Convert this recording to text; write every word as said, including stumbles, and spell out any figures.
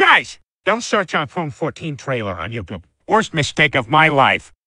Guys, don't search iPhone fourteen trailer on YouTube. Worst mistake of my life.